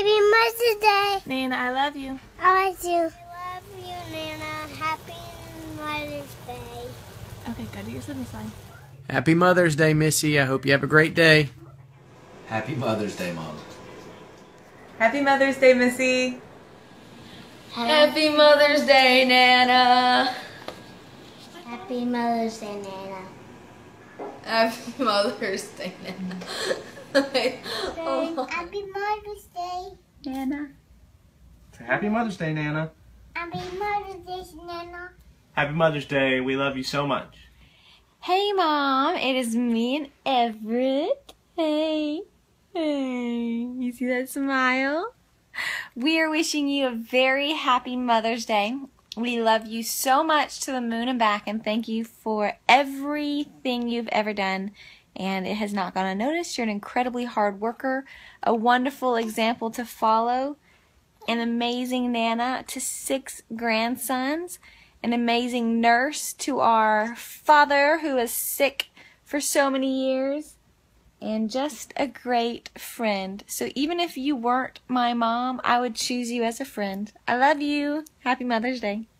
Happy Mother's Day. Nana, I love you. I love you. I love you, Nana. Happy Mother's Day. Okay, go to your sibling sign. Happy Mother's Day, Missy. I hope you have a great day. Happy Mother's Day, Mom. Happy Mother's Day, Missy. Happy Mother's Day, Nana. Happy Mother's Day, Nana. Happy Mother's Day, Nana. Happy Mother's Day, Nana. Happy Mother's Day, Nana. Happy Mother's Day, Nana. Happy Mother's Day. We love you so much. Hey, Mom. It is me and Everett. Hey. Hey. You see that smile? We are wishing you a very happy Mother's Day. We love you so much to the moon and back, and thank you for everything you've ever done. And it has not gone unnoticed. You're an incredibly hard worker, a wonderful example to follow, an amazing Nana to 6 grandsons, an amazing nurse to our father who is sick for so many years, and just a great friend. So even if you weren't my mom, I would choose you as a friend. I love you. Happy Mother's Day.